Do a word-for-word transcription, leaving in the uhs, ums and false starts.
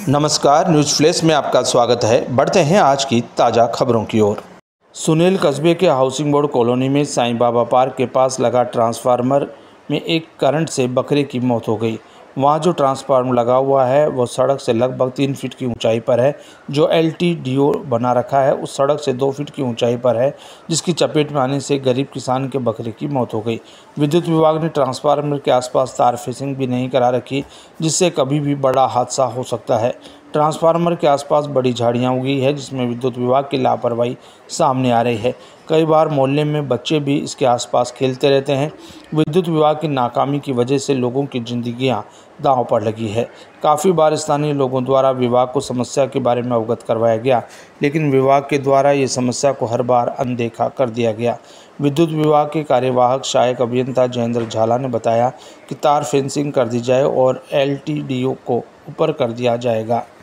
नमस्कार, news flash में आपका स्वागत है। बढ़ते हैं आज की ताज़ा खबरों की ओर। सुनील कस्बे के हाउसिंग बोर्ड कॉलोनी में साईं बाबा पार्क के पास लगा ट्रांसफार्मर में एक करंट से बकरे की मौत हो गई। वहां जो ट्रांसफार्मर लगा हुआ है वो सड़क से लगभग तीन फीट की ऊंचाई पर है। जो एल टी डी ओ बना रखा है उस सड़क से दो फीट की ऊंचाई पर है, जिसकी चपेट में आने से गरीब किसान के बकरे की मौत हो गई। विद्युत विभाग ने ट्रांसफार्मर के आसपास तार फेंसिंग भी नहीं करा रखी, जिससे कभी भी बड़ा हादसा हो सकता है। ट्रांसफार्मर के आसपास बड़ी झाड़ियां उगी है, जिसमें विद्युत विभाग की लापरवाही सामने आ रही है। कई बार मोहल्ले में बच्चे भी इसके आसपास खेलते रहते हैं। विद्युत विभाग की नाकामी की वजह से लोगों की जिंदगियां दांव पर लगी है। काफ़ी बार स्थानीय लोगों द्वारा विभाग को समस्या के बारे में अवगत करवाया गया, लेकिन विभाग के द्वारा ये समस्या को हर बार अनदेखा कर दिया गया। विद्युत विभाग के कार्यवाहक सहायक अभियंता जयेंद्र झाला ने बताया कि तार फेंसिंग कर दी जाए और एल टी डी ओ को ऊपर कर दिया जाएगा।